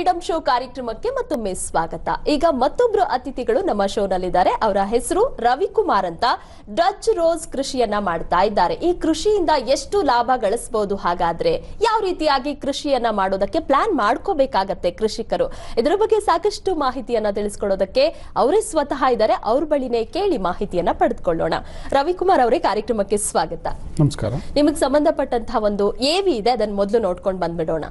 Freedom show ಕಾರ್ಯಕ್ರಮಕ್ಕೆ ಮತ್ತೊಮ್ಮೆ ಸ್ವಾಗತ. ಈಗ ಮತ್ತೊಬ್ಬರು ಅತಿಥಿಗಳು ನಮ್ಮ ಶೋನಲ್ಲಿದ್ದಾರೆ. ಅವರ ಹೆಸರು ರವಿಕುಮಾರ್ ಅಂತ. ಡಚ್ ರೋಸ್ ಕೃಷಿಯನ್ನ ಮಾಡ್ತಾ ಇದ್ದಾರೆ. ಈ ಕೃಷಿಯಿಂದ ಎಷ್ಟು ಲಾಭ ಗಳಿಸಬಹುದು, ಹಾಗಾದ್ರೆ ಯಾವ ರೀತಿಯಾಗಿ ಕೃಷಿಯನ್ನ ಮಾಡೋದಕ್ಕೆ ಪ್ಲಾನ್ ಮಾಡ್ಕೋಬೇಕಾಗತ್ತೆ ಕೃಷಿಕರು, ಇದರ ಬಗ್ಗೆ ಸಾಕಷ್ಟು ಮಾಹಿತಿಯನ್ನ ತಿಳಿಸ್ಕೊಡೋದಕ್ಕೆ ಅವರೇ ಸ್ವತಃ ಇದ್ದಾರೆ. ಅವ್ರ ಬಳಿನೇ ಕೇಳಿ ಮಾಹಿತಿಯನ್ನ ಪಡೆದುಕೊಳ್ಳೋಣ. ರವಿಕುಮಾರ್ ಅವರೇ, ಕಾರ್ಯಕ್ರಮಕ್ಕೆ ಸ್ವಾಗತ. ನಮಸ್ಕಾರ. ನಿಮಗೆ ಸಂಬಂಧಪಟ್ಟಂತಹ ಒಂದು ಎವಿ ಇದೆ, ಅದನ್ನ ಮೊದಲು ನೋಡ್ಕೊಂಡು ಬಂದ್ಬಿಡೋಣ.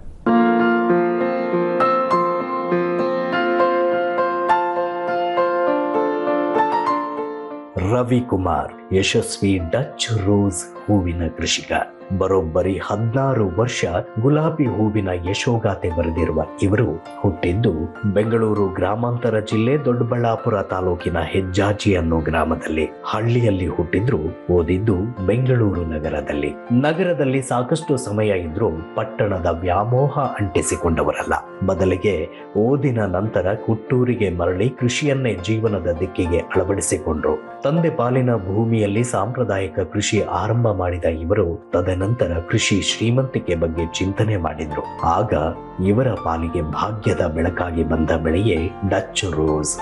ರವಿಕುಮಾರ್ ಯಶಸ್ವಿ ಡಚ್ ರೋಸ್ ಹೂವಿನ ಕೃಷಿಕ. ಬರೋಬ್ಬರಿ 16 ವರ್ಷ ಗುಲಾಬಿ ಹೂವಿನ ಯಶೋಗಾಥೆ ಬರೆದಿರುವ ಇವರು ಹುಟ್ಟಿದ್ದು ಬೆಂಗಳೂರು ಗ್ರಾಮಾಂತರ ಜಿಲ್ಲೆ ದೊಡ್ಡಬಳ್ಳಾಪುರ ತಾಲೂಕಿನ ಹೆಜ್ಜಾಜಿ ಅನ್ನೋ ಗ್ರಾಮದಲ್ಲಿ. ಹಳ್ಳಿಯಲ್ಲಿ ಹುಟ್ಟಿದ್ರು, ಓದಿದ್ದು ಬೆಂಗಳೂರು ನಗರದಲ್ಲಿ. ನಗರದಲ್ಲಿ ಸಾಕಷ್ಟು ಸಮಯ ಇದ್ರೂ ಪಟ್ಟಣದ ವ್ಯಾಮೋಹ ಅಂಟಿಸಿಕೊಂಡವರಲ್ಲ. ಬದಲಿಗೆ ಓದಿನ ನಂತರ ಹುಟ್ಟೂರಿಗೆ ಮರಳಿ ಕೃಷಿಯನ್ನೇ ಜೀವನದ ದಿಕ್ಕಿಗೆ ಅಳವಡಿಸಿಕೊಂಡ್ರು. ತಂದೆ ಪಾಲಿನ ಭೂಮಿಯಲ್ಲಿ ಸಾಂಪ್ರದಾಯಿಕ ಕೃಷಿ ಆರಂಭ ಮಾಡಿದ ಇವರು ತದನಂತರ ಕೃಷಿ ಶ್ರೀಮಂತಿಕೆ ಬಗ್ಗೆ ಚಿಂತನೆ ಮಾಡಿದ್ರು. ಆಗ ಇವರ ಪಾಲಿಗೆ ಭಾಗ್ಯದ ಬೆಳಕಾಗಿ ಬಂದ ಬೆಳೆಯೇ ಡಚ್ ರೋಸ್.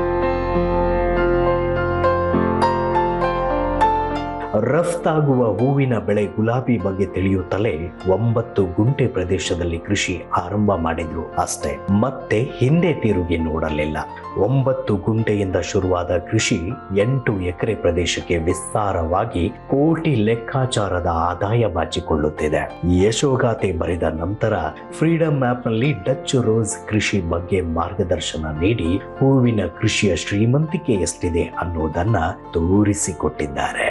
ರಫ್ತಾಗುವ ಹೂವಿನ ಬೆಳೆ ಗುಲಾಬಿ ಬಗ್ಗೆ ತಿಳಿಯುತ್ತಲೇ 9 ಗುಂಟೆ ಪ್ರದೇಶದಲ್ಲಿ ಕೃಷಿ ಆರಂಭ ಮಾಡಿದ್ರು ಅಷ್ಟೇ. ಮತ್ತೆ ಹಿಂದೆ ತಿರುಗಿ ನೋಡಲಿಲ್ಲ. 9 ಗುಂಟೆಯಿಂದ ಶುರುವಾದ ಕೃಷಿ 8 ಎಕರೆ ಪ್ರದೇಶಕ್ಕೆ ವಿಸ್ತಾರವಾಗಿ ಕೋಟಿ ಲೆಕ್ಕಾಚಾರದ ಆದಾಯ ಬಾಚಿಕೊಳ್ಳುತ್ತಿದೆ. ಯಶೋಗಾಥೆ ಬರೆದ ನಂತರ ಫ್ರೀಡಂ ಆಪ್ನಲ್ಲಿ ಡಚ್ ರೋಸ್ ಕೃಷಿ ಬಗ್ಗೆ ಮಾರ್ಗದರ್ಶನ ನೀಡಿ ಹೂವಿನ ಕೃಷಿಯ ಶ್ರೀಮಂತಿಕೆ ಎಷ್ಟಿದೆ ಅನ್ನೋದನ್ನ ತೋರಿಸಿಕೊಟ್ಟಿದ್ದಾರೆ.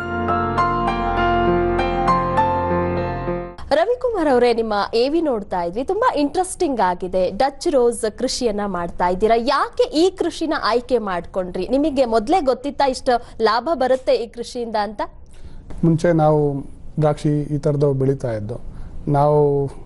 ರವಿಕುಮಾರ್ ಅವರೇ, ನಿಮ್ಮ ಎವಿ ನೋಡ್ತಾ ಇದ್ವಿ, ತುಂಬಾ ಇಂಟ್ರೆಸ್ಟಿಂಗ್ ಆಗಿದೆ. ಡಚ್ ರೋಸ್ ಕೃಷಿಯನ್ನ ಮಾಡ್ತಾ ಇದ್ದೀರಾ. ಯಾಕೆ ಈ ಕೃಷಿನ ಆಯ್ಕೆ ಮಾಡ್ಕೊಂಡ್ರಿ? ನಿಮಗೆ ಮೊದಲೇ ಗೊತ್ತಿತ್ತಾ ಇಷ್ಟು ಲಾಭ ಬರುತ್ತೆ ಈ ಕೃಷಿಯಿಂದ ಅಂತ? ಮುಂಚೆ ನಾವು ದ್ರಾಕ್ಷಿ ಈ ಥರದವು ಬೆಳೀತಾ ಇದ್ದು. ನಾವು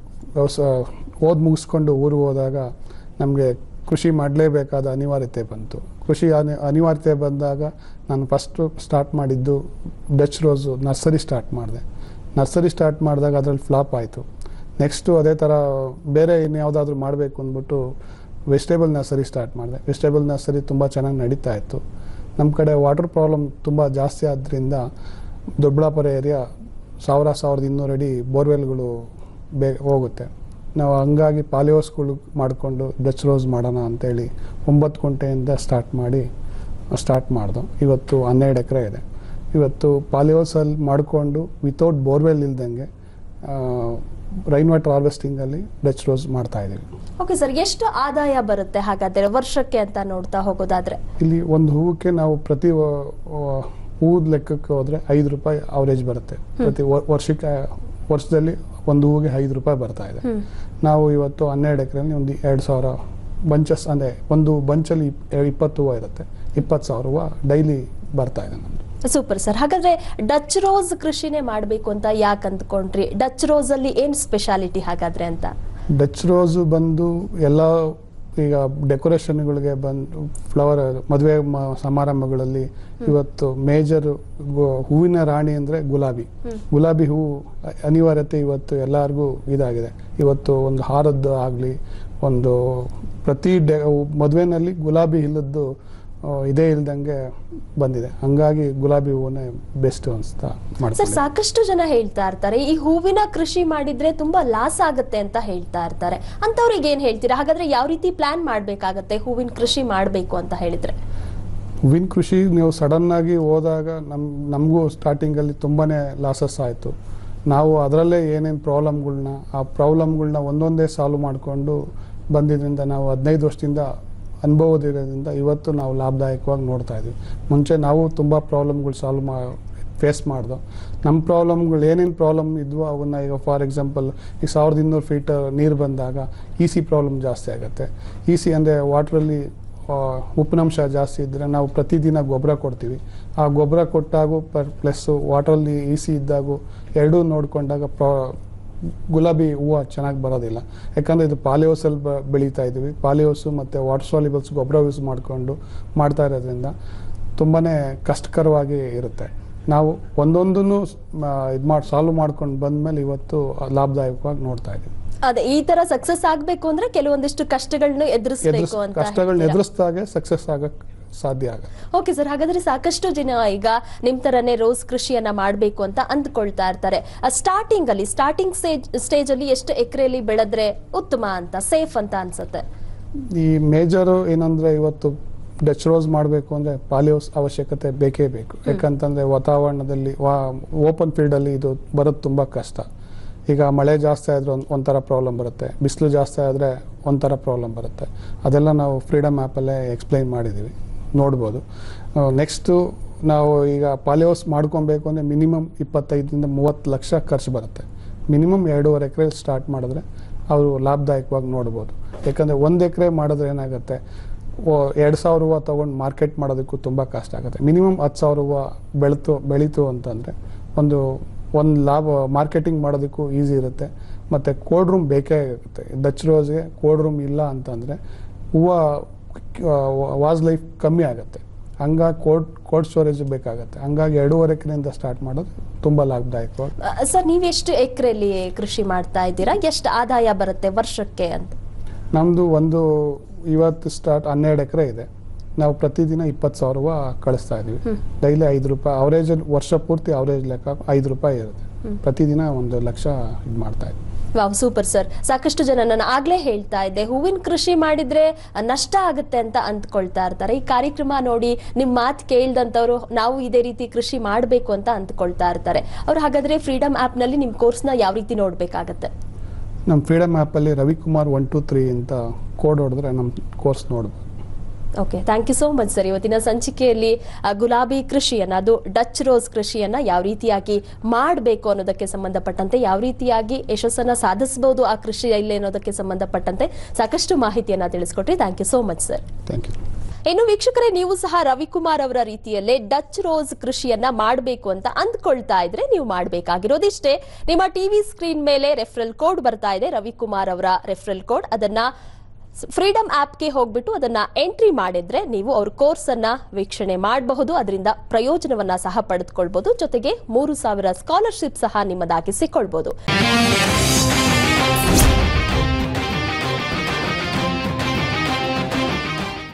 ಓದ್ ಮುಗಿಸ್ಕೊಂಡು ಊರಿಗೆ ಹೋದಾಗ ನಮಗೆ ಕೃಷಿ ಮಾಡಲೇಬೇಕಾದ ಅನಿವಾರ್ಯತೆ ಬಂತು. ಕೃಷಿ ಅನಿವಾರ್ಯತೆ ಬಂದಾಗ ನಾನು ಫಸ್ಟು ಸ್ಟಾರ್ಟ್ ಮಾಡಿದ್ದು ಡಚ್ ರೋಸು ನರ್ಸರಿ ಸ್ಟಾರ್ಟ್ ಮಾಡಿದೆ. ನರ್ಸರಿ ಸ್ಟಾರ್ಟ್ ಮಾಡಿದಾಗ ಅದರಲ್ಲಿ ಫ್ಲಾಪ್ ಆಯಿತು. ನೆಕ್ಸ್ಟು ಅದೇ ಥರ ಬೇರೆ ಇನ್ಯಾವುದಾದ್ರೂ ಮಾಡಬೇಕು ಅಂದ್ಬಿಟ್ಟು ವೆಜಿಟೇಬಲ್ ನರ್ಸರಿ ಸ್ಟಾರ್ಟ್ ಮಾಡಿದೆ. ವೆಜಿಟೇಬಲ್ ನರ್ಸರಿ ತುಂಬ ಚೆನ್ನಾಗಿ ನಡೀತಾ ಇತ್ತು. ನಮ್ಮ ಕಡೆ ವಾಟರ್ ಪ್ರಾಬ್ಲಮ್ ತುಂಬ ಜಾಸ್ತಿ ಆದ್ದರಿಂದ ದೊಡ್ಡಬಳ್ಳಾಪುರ ಏರಿಯಾ 1200 ಅಡಿ ಬೋರ್ವೆಲ್ಗಳು ಹೋಗುತ್ತೆ. ನಾವು ಹಂಗಾಗಿ ಪಾಲಿಯೋಸ್ಗಳು ಮಾಡಿಕೊಂಡು ಡಚ್ ರೋಸ್ ಮಾಡೋಣ ಅಂತೇಳಿ 9 ಗುಂಟೆಯಿಂದ ಸ್ಟಾರ್ಟ್ ಮಾಡ್ದು. ಇವತ್ತು 12 ಎಕರೆ ಇದೆ. ಇವತ್ತು ಪಾಲಿಯೋಸಲ್ಲಿ ಮಾಡಿಕೊಂಡು ವಿತೌಟ್ ಬೋರ್ವೆಲ್ ಇಲ್ದಂಗೆ ರೈನ್ ವಾಟರ್ ಹಾರ್ವೆಸ್ಟಿಂಗಲ್ಲಿ ಡಚ್ ರೋಸ್ ಮಾಡ್ತಾ ಇದ್ದೀವಿ. ಓಕೆ ಸರ್, ಎಷ್ಟು ಆದಾಯ ಬರುತ್ತೆ ಹಾಗಾದ್ರೆ ವರ್ಷಕ್ಕೆ ಅಂತ ನೋಡ್ತಾ ಹೋಗೋದಾದ್ರೆ? ಇಲ್ಲಿ ಒಂದು ಹೂವಕ್ಕೆ ನಾವು ಪ್ರತಿ ಹೂದ ಲೆಕ್ಕಕ್ಕೆ ಹೋದರೆ 5 ರೂಪಾಯಿ ಅವರೇಜ್ ಬರುತ್ತೆ. ಪ್ರತಿ ವರ್ಷದಲ್ಲಿ ಒಂದು ಹೂವಿಗೆ 5 ರೂಪಾಯಿ ಬರ್ತಾ ಇದೆ. ನಾವು ಇವತ್ತು 12 ಎಕರೆಯಲ್ಲಿ ಒಂದು 2000 ಬಂಚಸ್, ಅಂದರೆ ಒಂದು ಬಂಚಲ್ಲಿ 20 ಹೂವು ಇರುತ್ತೆ. 20,000 ಹೂವು ಡೈಲಿ ಬರ್ತಾ ಇದೆ ನಮ್ಮದು. Super sir. ಹಾಗಾದ್ರೆ ಡಚ್ ರೋಸ್ ಕೃಷಿನೇ ಮಾಡಬೇಕು ಅಂತ ಯಾಕೆ ಅಂದ್ಕೊಂಡ್ರಿ? ಡಚ್ ರೋಸ್ ಅಲ್ಲಿ ಏನ್ ಸ್ಪೆಷಾಲಿಟಿ ಹಾಗಾದ್ರೆ ಅಂತ? ಡಚ್ ರೋಸು ಬಂದು ಎಲ್ಲ ಈಗ ಡೆಕೋರೇಷನ್ಗಳಿಗೆ ಬಂದು ಫ್ಲವರ್ ಮದುವೆ ಸಮಾರಂಭಗಳಲ್ಲಿ ಇವತ್ತು ಮೇಜರ್ ಹೂವಿನ ರಾಣಿ ಅಂದರೆ ಗುಲಾಬಿ ಹೂವು ಅನಿವಾರ್ಯತೆ ಇವತ್ತು ಎಲ್ಲರಿಗೂ ಇದಾಗಿದೆ. ಇವತ್ತು ಒಂದು ಹಾರದ್ದು ಆಗಲಿ, ಒಂದು ಪ್ರತಿ ಮದುವೆನಲ್ಲಿ ಗುಲಾಬಿ ಇಲ್ಲದ್ದು ಇದೇ ಇಲ್ದಂಗೆ ಬಂದಿದೆ. ಹಂಗಾಗಿ ಗುಲಾಬಿ ಹೂವನ್ನೇ ಬೆಸ್ಟ್ ಅನ್ಸ್ತಾ ಮಾಡ್ತಾರೆ. ಸರ್, ಸಾಕಷ್ಟು ಜನ ಹೇಳ್ತಾ ಇರ್ತಾರೆ ಈ ಹೂವಿನ ಕೃಷಿ ಮಾಡಿದ್ರೆ ತುಂಬಾ ಲಾಸ್ ಆಗುತ್ತೆ ಅಂತ ಹೇಳ್ತಾ ಇರ್ತಾರೆ. ಅಂತವ್ರಿಗೆ ಏನ್ ಹೇಳ್ತೀರಾ? ಹಾಗಾದ್ರೆ ಯಾವ ರೀತಿ ಪ್ಲಾನ್ ಮಾಡ್ಬೇಕಾಗತ್ತೆ ಹೂವಿನ ಕೃಷಿ ಮಾಡ್ಬೇಕು ಅಂತ ಹೇಳಿದ್ರೆ? ಹೂವಿನ ಕೃಷಿ ನೀವು ಸಡನ್ ಆಗಿ ಹೋದಾಗ ನಮಗೂ ಸ್ಟಾರ್ಟಿಂಗಲ್ಲಿ ತುಂಬಾನೇ ಲಾಸಸ್ ಆಯಿತು. ನಾವು ಅದರಲ್ಲೇ ಏನೇನು ಪ್ರಾಬ್ಲಮ್ಗಳನ್ನ ಒಂದೊಂದೇ ಸಾಲ್ವ್ ಮಾಡಿಕೊಂಡು ಬಂದಿದ್ದರಿಂದ ನಾವು 15 ವರ್ಷದಿಂದ ಅನುಭವದಿರೋದ್ರಿಂದ ಇವತ್ತು ನಾವು ಲಾಭದಾಯಕವಾಗಿ ನೋಡ್ತಾ ಇದ್ವಿ. ಮುಂಚೆ ನಾವು ತುಂಬ ಪ್ರಾಬ್ಲಮ್ಗಳು ಫೇಸ್ ಮಾಡ್ದೋ. ನಮ್ಮ ಪ್ರಾಬ್ಲಮ್ಗಳು ಏನೇನು ಪ್ರಾಬ್ಲಮ್ ಇದ್ವೋ ಅವನ್ನ ಈಗ ಫಾರ್ ಎಕ್ಸಾಂಪಲ್ ಈಗ 1200 ಫೀಟ್ ನೀರು ಬಂದಾಗ ಇಸಿ ಪ್ರಾಬ್ಲಮ್ ಜಾಸ್ತಿ ಆಗುತ್ತೆ. ಇಸಿ ಅಂದರೆ ವಾಟ್ರಲ್ಲಿ ಉಪ್ಪಿನಂಶ ಜಾಸ್ತಿ ಇದ್ದರೆ ನಾವು ಪ್ರತಿದಿನ ಗೊಬ್ಬರ ಕೊಡ್ತೀವಿ. ಆ ಗೊಬ್ಬರ ಕೊಟ್ಟಾಗೂ ಪ್ಲಸ್ಸು ವಾಟ್ರಲ್ಲಿ ಇಸಿ ಇದ್ದಾಗೂ ಎರಡೂ ನೋಡಿಕೊಂಡಾಗ ಗುಲಾಬಿ ಹೂವು ಚೆನ್ನಾಗಿ ಬರೋದಿಲ್ಲ. ಯಾಕಂದರೆ ಇದು ಪಾಲಿಯೋಸಲ್ಲಿ ಬೆಳೀತಾ ಇದ್ದೀವಿ. ಪಾಲಿಯೋಸು ಮತ್ತು ವಾಟರ್ ಸಾಲ್ಯುಬಲ್ಸ್ ಗೊಬ್ಬರ ಯೂಸ್ ಮಾಡ್ತಾ ಇರೋದ್ರಿಂದ ತುಂಬಾ ಕಷ್ಟಕರವಾಗಿ ಇರುತ್ತೆ. ನಾವು ಒಂದೊಂದನ್ನು ಸಾಲ್ವ್ ಮಾಡ್ಕೊಂಡು ಬಂದಮೇಲೆ ಇವತ್ತು ಲಾಭದಾಯಕವಾಗಿ ನೋಡ್ತಾ ಇದ್ದೀವಿ. ಅದೇ ಈ ತರ ಸಕ್ಸಸ್ ಆಗ್ಬೇಕು ಅಂದ್ರೆ ಕೆಲವೊಂದಿಷ್ಟು ಕಷ್ಟಗಳನ್ನ ಎದುರಿಸಬೇಕು ಅಂತ ಕಷ್ಟಗಳನ್ನ ಎದುರಿಸಿದಾಗೆ ಸಕ್ಸಸ್ ಆಗಕ್ ಸಾಧ್ಯ ಆಗುತ್ತೆ. ಓಕೆ ಸರ್, ಹಾಗಾದ್ರೆ ಸಾಕಷ್ಟು ಜನ ಈಗ ನಿಮ್ ತರನೇ ರೋಸ್ ಕೃಷಿಯನ್ನ ಮಾಡ್ಬೇಕು ಅಂತ ಅಂದ್ಕೊಳ್ತಾ ಇರ್ತಾರೆ. ಸ್ಟಾರ್ಟಿಂಗ್ ಸ್ಟೇಜ್ ಅಲ್ಲಿ ಎಷ್ಟು ಎಕರೆಯಲ್ಲಿ ಬೆಳೆದ್ರೆ ಉತ್ತಮ ಅಂತ, ಸೇಫ್ ಅಂತ ಅನ್ಸುತ್ತೆ? ಈ ಮೇಜರ್ ಏನಂದ್ರೆ ಇವತ್ತು ಡಚ್ ರೋಸ್ ಮಾಡಬೇಕು ಅಂದ್ರೆ ಪಾಲಿಯೋಸ್ ಅವಶ್ಯಕತೆ ಬೇಕೇ ಬೇಕು. ಯಾಕಂತಂದ್ರೆ ವಾತಾವರಣದಲ್ಲಿ ಓಪನ್ ಫೀಲ್ಡ್ ಅಲ್ಲಿ ಇದು ಬರೋದು ತುಂಬಾ ಕಷ್ಟ. ಈಗ ಮಳೆ ಜಾಸ್ತಿ ಆದ್ರೆ ಒಂಥರ ಪ್ರಾಬ್ಲಮ್ ಬರುತ್ತೆ, ಬಿಸಿಲು ಜಾಸ್ತಿ ಆದ್ರೆ ಒಂಥರ ಪ್ರಾಬ್ಲಮ್ ಬರುತ್ತೆ. ಅದೆಲ್ಲ ನಾವು ಫ್ರೀಡಮ್ ಆ್ಯಪಲ್ಲೇ ಎಕ್ಸ್ಪ್ಲೈನ್ ಮಾಡಿದ್ದೀವಿ, ನೋಡ್ಬೋದು. ನೆಕ್ಸ್ಟು ನಾವು ಈಗ ಪಾಲಿಯೋಸ್ ಮಾಡ್ಕೊಬೇಕು ಅಂದರೆ ಮಿನಿಮಮ್ 25-30 ಲಕ್ಷ ಖರ್ಚು ಬರುತ್ತೆ. ಮಿನಿಮಮ್ 2.5 ಎಕರೆ ಸ್ಟಾರ್ಟ್ ಮಾಡಿದ್ರೆ ಅವರು ಲಾಭದಾಯಕವಾಗಿ ನೋಡ್ಬೋದು. ಯಾಕಂದರೆ 1 ಎಕರೆ ಮಾಡಿದ್ರೆ ಏನಾಗುತ್ತೆ, 2,000 ರೂಪಾಯಿ ತೊಗೊಂಡು ಮಾರ್ಕೆಟ್ ಮಾಡೋದಕ್ಕೂ ತುಂಬ ಕಷ್ಟ ಆಗುತ್ತೆ. ಮಿನಿಮಮ್ 10,000 ರೂಪಾಯಿ ಬೆಳೀತು ಅಂತಂದರೆ ಒಂದು ಲಾಭ ಮಾರ್ಕೆಟಿಂಗ್ ಮಾಡೋದಕ್ಕೂ ಈಸಿ ಇರುತ್ತೆ. ಮತ್ತು ಕೋಲ್ಡ್ ರೂಮ್ ಬೇಕೇ ಆಗುತ್ತೆ. ಡಚ್ ರೋಸ್ಗೆ ಕೋಲ್ಡ್ ರೂಮ್ ಇಲ್ಲ ಅಂತಂದರೆ ಹೂವು ವಾಸ್ ಲೈಫ್ ಕಮ್ಮಿ ಆಗುತ್ತೆ. ಹಂಗಾಗಿ ಕೋಲ್ಡ್ ಸ್ಟೋರೇಜ್ ಬೇಕಾಗುತ್ತೆ. ಹಂಗಾಗಿ 2.5 ಎಕರೆಯಿಂದ ಸ್ಟಾರ್ಟ್ ಮಾಡೋದು ತುಂಬ ಲಾಭದಾಯಕವಾಗಿ. ಸರ್, ನೀವು ಎಷ್ಟು ಎಕರೆಯಲ್ಲಿ ಕೃಷಿ ಮಾಡ್ತಾ ಇದ್ದೀರಾ? ಎಷ್ಟು ಆದಾಯ ಬರುತ್ತೆ ವರ್ಷಕ್ಕೆ ಅಂತ? ನಮ್ಮದು ಇವತ್ತು ಸ್ಟಾರ್ಟ್ 12 ಎಕರೆ ಇದೆ. ನಾವು ಪ್ರತಿದಿನ 20,000 ರೂಪಾಯಿ ಕಳಿಸ್ತಾ ಇದೀವಿ. ಡೈಲಿ 5 ರೂಪಾಯಿ ಅವರೇಜ್, ವರ್ಷ ಪೂರ್ತಿ ಅವರೇಜ್ ಲೆಕ್ಕ 5 ರೂಪಾಯಿ ಇರುತ್ತೆ. ಪ್ರತಿದಿನ 1 ಲಕ್ಷ ಇದು ಮಾಡ್ತಾ ಇದ್ದೀವಿ. Wow, super sir. ಸಾಕಷ್ಟು ಜನ, ನಾನು ಆಗ್ಲೇ ಹೇಳ್ತಾ ಇದ್ದೆ, ಹೂವಿನ ಕೃಷಿ ಮಾಡಿದ್ರೆ ನಷ್ಟ ಆಗುತ್ತೆ ಅಂತ ಅಂದ್ಕೊಳ್ತಾ ಇರ್ತಾರೆ. ಈ ಕಾರ್ಯಕ್ರಮ ನೋಡಿ ನಿಮ್ ಮಾತು ಕೇಳ್ದಂತವ್ರು ನಾವು ಇದೇ ರೀತಿ ಕೃಷಿ ಮಾಡಬೇಕು ಅಂತ ಅಂದ್ಕೊಳ್ತಾ ಇರ್ತಾರೆ. ಅವ್ರು ಹಾಗಾದ್ರೆ ಫ್ರೀಡಮ್ ಆಪ್ ನಲ್ಲಿ ನಿಮ್ ಕೋರ್ಸ್ ನ ಯಾವ ರೀತಿ ನೋಡ್ಬೇಕಾಗತ್ತೆ? ನಮ್ಮ ಫ್ರೀಡಮ್ ಆ್ಯಪಲ್ಲಿ ರವಿಕುಮಾರ್ 123 ಅಂತ ಕೋಡ್ ಹೊಡೆದ್ರೆ ನಮ್ಮ ಕೋರ್ಸ್ ನೋಡ್ಬೋದು. Okay, thank you so much sir. ಇವತ್ತಿನ ಸಂಚಿಕೆಯಲ್ಲಿ ಗುಲಾಬಿ ಕೃಷಿಯನ್ನ, ಅದು ಡಚ್ ರೋಸ್ ಕೃಷಿಯನ್ನ ಯಾವ ರೀತಿಯಾಗಿ ಮಾಡಬೇಕು ಅನ್ನೋದಕ್ಕೆ ಸಂಬಂಧಪಟ್ಟಂತೆ, ಯಾವ ರೀತಿಯಾಗಿ ಯಶಸ್ಸನ್ನ ಸಾಧಿಸಬಹುದು ಆ ಕೃಷಿಯಲ್ಲಿ ಅನ್ನೋದಕ್ಕೆ ಸಂಬಂಧಪಟ್ಟಂತೆ ಸಾಕಷ್ಟು ಮಾಹಿತಿಯನ್ನ ತಿಳಿಸ್ಕೊಟ್ರಿ. Thank you so much sir. Thank you. ಇನ್ನು ವೀಕ್ಷಕರೇ, ನೀವು ಸಹ ರವಿಕುಮಾರ್ ಅವರ ರೀತಿಯಲ್ಲೇ ಡಚ್ ರೋಸ್ ಕೃಷಿಯನ್ನ ಮಾಡಬೇಕು ಅಂತ ಅಂದ್ಕೊಳ್ತಾ ಇದ್ರೆ ನೀವು ಮಾಡಬೇಕಾಗಿರೋದಿಷ್ಟೇ. ನಿಮ್ಮ ಟಿವಿ ಸ್ಕ್ರೀನ್ ಮೇಲೆ ರೆಫರಲ್ ಕೋಡ್ ಬರ್ತಾ ಇದೆ, ರವಿಕುಮಾರ್ ಅವರ ರೆಫರಲ್ ಕೋಡ್. ಅದನ್ನ ಫ್ರೀಡಮ್ ಆಪ್ಗೆ ಹೋಗ್ಬಿಟ್ಟು ಅದನ್ನ ಎಂಟ್ರಿ ಮಾಡಿದ್ರೆ ನೀವು ಅವ್ರ ಕೋರ್ಸ್ ಅನ್ನ ವೀಕ್ಷಣೆ ಮಾಡಬಹುದು. ಅದರಿಂದ ಪ್ರಯೋಜನವನ್ನ ಸಹ ಪಡೆದುಕೊಳ್ಬಹುದು. ಜೊತೆಗೆ 3,000 ಸ್ಕಾಲರ್ಶಿಪ್ ಸಹ ನಿಮ್ಮದಾಗಿಸಿಕೊಳ್ಬಹುದು.